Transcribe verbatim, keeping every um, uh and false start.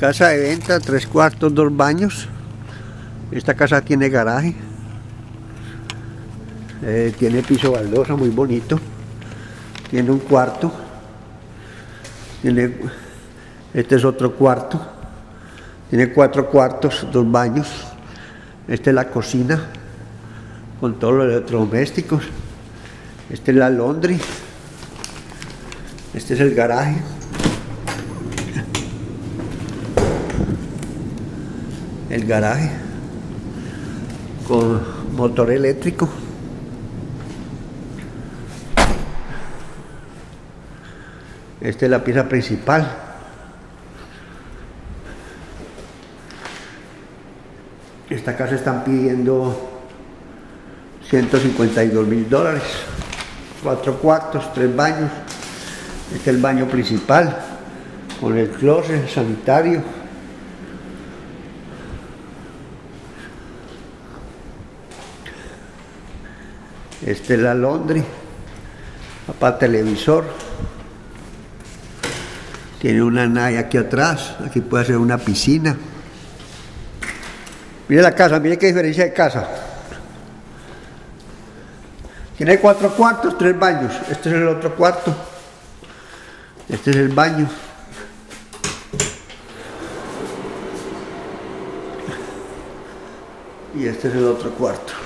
Casa de venta, tres cuartos, dos baños. Esta casa tiene garaje. Eh, tiene piso baldosa, muy bonito. Tiene un cuarto. Tiene, este es otro cuarto. Tiene cuatro cuartos, dos baños. Esta es la cocina con todos los electrodomésticos. Esta es la laundry. Este es el garaje. El garaje con motor eléctrico. Esta es la pieza principal. Esta casa están pidiendo ciento cincuenta y dos mil dólares. Cuatro cuartos, tres baños. Este es el baño principal con el closet sanitario. Este es la laundry. Papá televisor. Tiene una nave aquí atrás. Aquí puede hacer una piscina. Mire la casa, mire qué diferencia de casa. Tiene cuatro cuartos, tres baños. Este es el otro cuarto. Este es el baño. Y este es el otro cuarto.